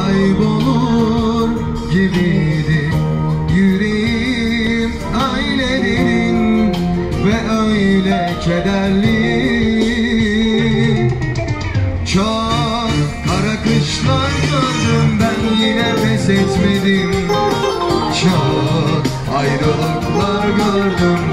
kaybolur gibiydi yüreğim, öyle derin ve öyle kederli. Çok kara kışlar gördüm ben, yine pes etmedim. Çok ayrılıklar gördüm